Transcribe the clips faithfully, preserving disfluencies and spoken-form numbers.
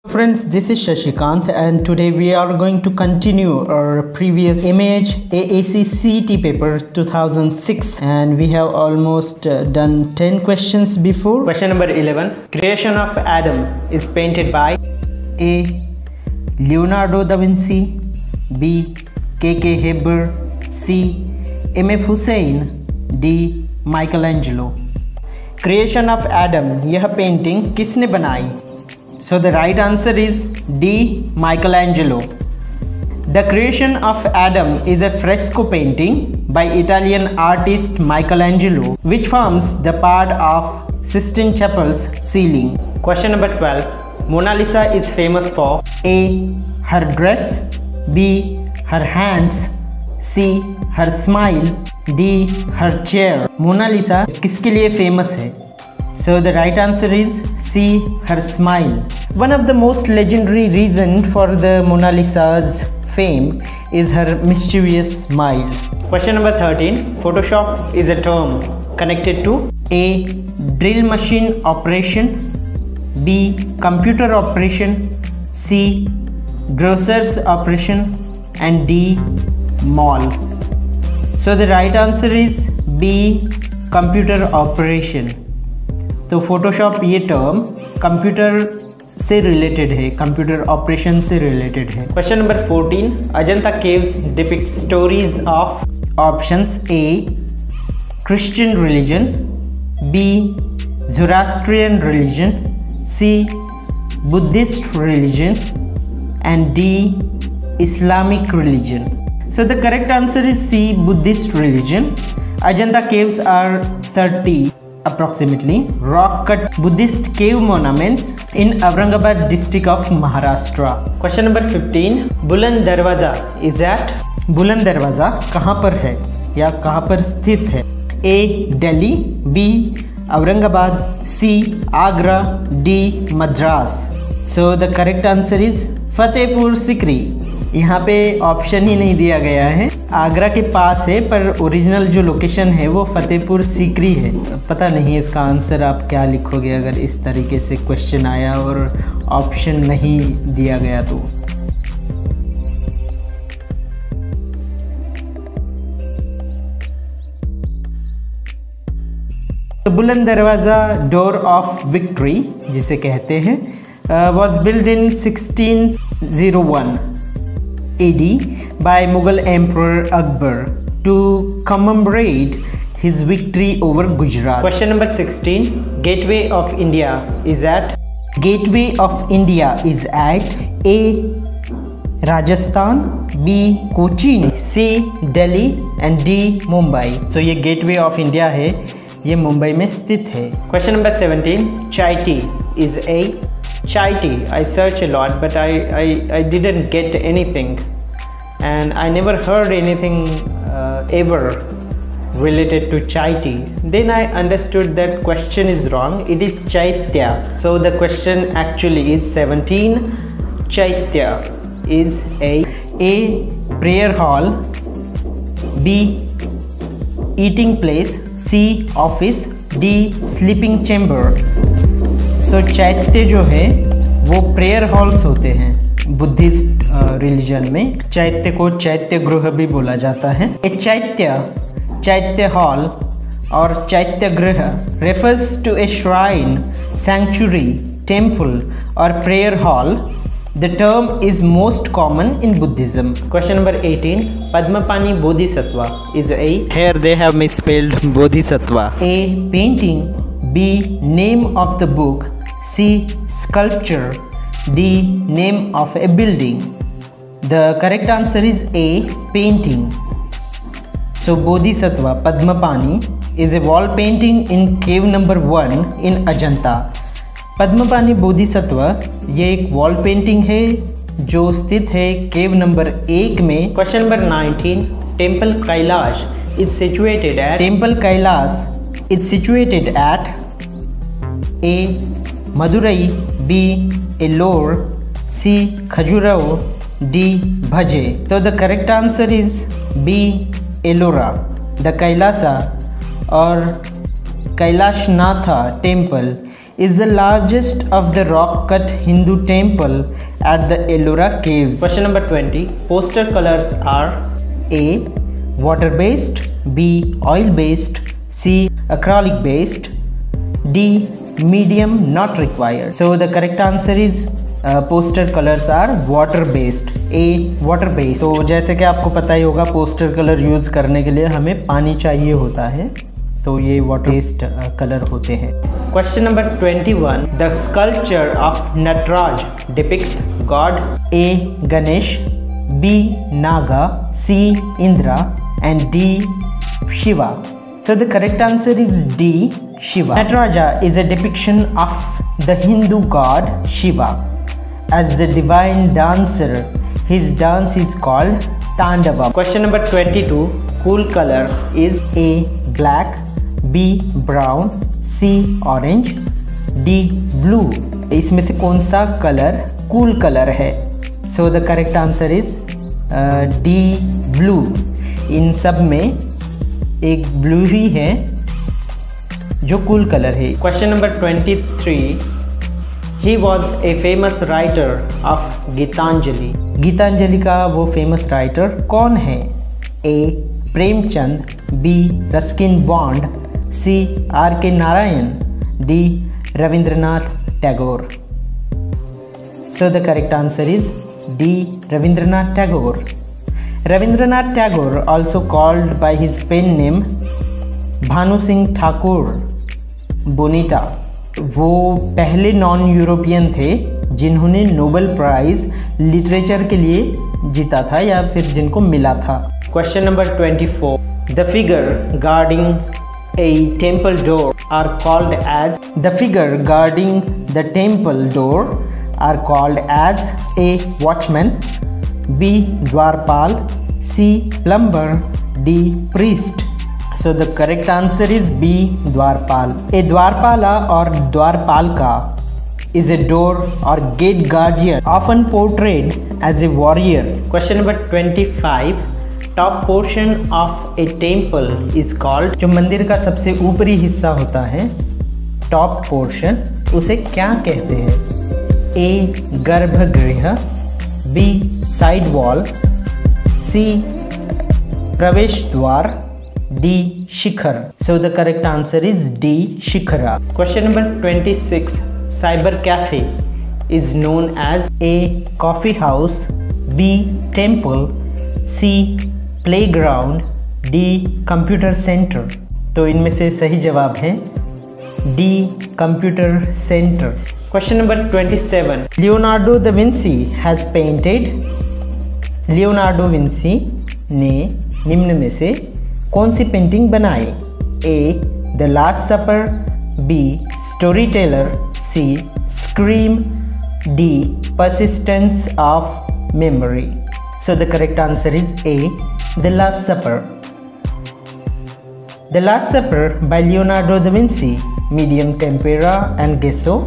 Friends, this is Shashikant and today we are going to continue our previous image A A C C E T paper two thousand six, and we have almost uh, done ten questions before. Question number eleven. Creation of Adam is painted by A. Leonardo da Vinci, B. K K Heber, C. M F Hussain, D. Michelangelo. Creation of Adam, यह painting किसने बनाई? So the right answer is D. Michelangelo. The Creation of Adam is a fresco painting by Italian artist Michelangelo, which forms the part of Sistine Chapel's ceiling. Question number twelve. Mona Lisa is famous for A. Her dress, B. Her hands, C. Her smile, D. Her chair. Mona Lisa किसके लिए famous है? So the right answer is C. Her smile. One of the most legendary reasons for the Mona Lisa's fame is her mischievous smile. Question number thirteen. Photoshop is a term connected to A. Drill machine operation, B. Computer operation, C. Grocer's operation, and D. Mall. So the right answer is B. Computer operation. तो Photoshop ये term computer से related है, computer operation से related है. Question number fourteen. Ajanta caves depict stories of options A. Christian religion, B. Zoroastrian religion, C. Buddhist religion, and D. Islamic religion. So the correct answer is C. Buddhist religion. Ajanta caves are thirty approximately rock-cut Buddhist cave monuments in Aurangabad district of Maharashtra. Question number fifteen. बुलंद दरवाजा is at बुलंद दरवाजा कहाँ पर है या कहाँ पर स्थित है? A. Delhi, B. Aurangabad, C. Agra, D. Madras. So the correct answer is Fatehpur Sikri. यहाँ पे ऑप्शन ही नहीं दिया गया है. आगरा के पास है पर ओरिजिनल जो लोकेशन है वो फतेहपुर सीकरी है. पता नहीं इसका आंसर आप क्या लिखोगे अगर इस तरीके से क्वेश्चन आया और ऑप्शन नहीं दिया गया तो. तो बुलंद दरवाज़ा डोर ऑफ विक्ट्री जिसे कहते हैं was build in sixteen oh one A D by Mughal Emperor Akbar to commemorate his victory over Gujarat. Question number sixteen. Gateway of India is at Gateway of India is at A. Rajasthan, B. Cochin, C. Delhi, and D. Mumbai. So ये Gateway of India है, ये मुंबई में स्थित है. Question number seventeen. Chai tea is a Chai tea. I searched a lot, but I, I, I didn't get anything, and I never heard anything uh, ever related to chai tea. Then I understood that question is wrong. It is chaitya. So the question actually is seventeen. Chaitya is a A. Prayer hall, B. Eating place, C. Office, D. Sleeping chamber. So so, चैत्य जो है वो prayer halls होते हैं Buddhist religion में. चैत्य को चैत्य गृह भी बोला जाता है. ए चैत्य, चैत्य हॉल और chaitya griha refers to a shrine, sanctuary, temple और prayer hall. The term is most common in Buddhism. Question number eighteen. Padmapani Bodhisattva is a Here they have misspelled bodhisattva. A. Painting, B. Name of the book, C. Sculpture, D. Name of a building. The correct answer is A. Painting. So Bodhisattva Padmapani is a wall painting in cave number one in Ajanta. Padmapani Bodhisattva ये एक wall painting है जो स्थित है केव number एक में. Question number nineteen. Temple Kailash is situated at temple Kailash is situated at A. Madurai, B. Ellore, C. Khajuraho, D. Bhaja. So the correct answer is B. Ellora. The Kailasa or Kailashnath temple is the largest of the rock-cut Hindu temple at the Ellora caves? Question number twenty. Poster colors are A. Water-based, B. Oil-based, C. Acrylic-based, D. Medium not required. So the correct answer is uh, poster colors are water-based. A. Water-based. तो जैसे कि आपको पता ही होगा poster colour use करने के लिए हमें पानी चाहिए होता है, तो ये वाटर बेस्ड कलर होते हैं. Question number twenty-one. The sculpture of Nataraj depicts God. A. Ganesh, B. Naga, C. Indra, and D. Shiva. So the correct answer is D. Shiva. Nataraja is a depiction of the Hindu god Shiva as the divine dancer. His dance is called Tandava. Question number twenty-two. Cool color is A. Black, B. Brown, C. Orange, D. Blue. इसमें से कौन सा colour cool colour है? So the correct answer is uh, D. Blue. इन सब में एक blue ही है जो कूल कलर है. Question number twenty-three. He was a famous writer of Gitanjali. Gitanjali का वो फेमस राइटर कौन है? A. Premchand, B. Ruskin Bond, C. R K Narayan, D. Rabindranath Tagore. So the correct answer is D. Rabindranath Tagore. Rabindranath Tagore, also called by his pen name Bhanu Singh Thakur बोनीटा, वो पहले non European थे जिन्होंने Nobel prize literature के लिए जीता था या फिर जिनको मिला था. Question number twenty-four. The figure guarding a temple door are called as. The figure guarding the temple door are called as A. watchman, B. dwarpal, C. plumber, D. priest. So the correct answer is B. dwarpal. A dwarpala or dwarpalka is a door or gate guardian, often portrayed as a warrior. Question number twenty-five. Top portion of a temple is called. जो मंदिर का सबसे ऊपरी हिस्सा होता है, top portion, उसे क्या कहते हैं? A. गर्भगृह, B. Side wall, C. प्रवेश द्वार, D. Shikhar. So the correct answer is D. Shikhara. Question number twenty-six. Cyber cafe is known as. A. coffee house, B. temple, C. playground, D. computer center. तो इनमें से सही जवाब है D. computer center. Question number twenty-seven. Leonardo da Vinci has painted. Leonardo Vinci ने निम्न में से कौन सी पेंटिंग बनाई? A. The Last Supper, B. Storyteller, C. Scream, D. Persistence of Memory. So the correct answer is A. The Last Supper. The Last Supper by Leonardo da Vinci, medium tempera and gesso.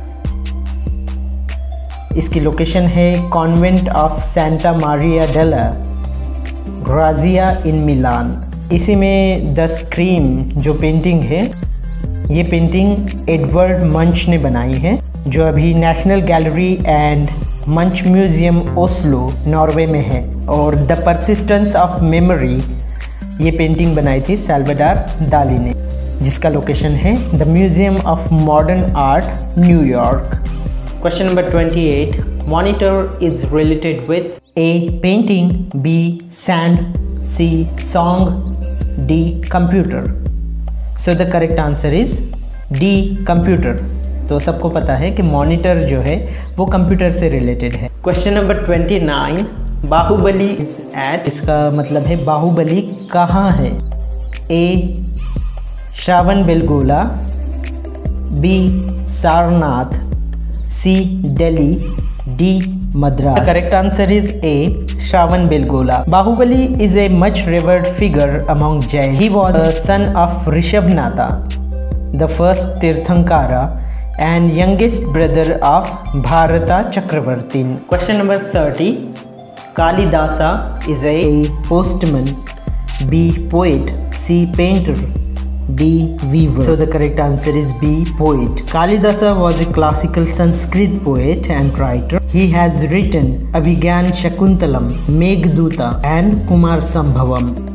इसकी location है convent of Santa Maria della Grazia in Milan. इसी में the scream जो painting है, ये painting Edward मंच ने बनाई है, जो अभी national gallery and Munch museum Oslo Norway में है. और द परसिस्टेंस ऑफ मेमोरी ये पेंटिंग बनाई थी सैल्वाडोर दाली ने, जिसका लोकेशन है the museum of modern art New York. Question number twenty-eight. Monitor is related with. A. painting, B. sand, C. song, D. computer. So the correct answer is D. computer. तो सबको पता है कि monitor जो है वो कंप्यूटर से रिलेटेड है. Question number twenty-nine. Baahubali is at. इसका मतलब है बाहुबली कहाँ है? A. Shravan Belagola, B. Sarnath, C. Delhi, D. Madras. The correct answer is A. Shravan Belgola. Bahubali is a much revered figure among Jains. He was a son of Rishabhnatha, the first Tirthankara and youngest brother of Bharata Chakravartin. Question number thirty. Kalidasa is a. A. postman, B. poet, C. painter, D. Weaver. So the correct answer is B. Poet. Kalidasa was a classical Sanskrit poet and writer. He has written Abhigyan Shakuntalam, Meghduta and Kumar Sambhavam.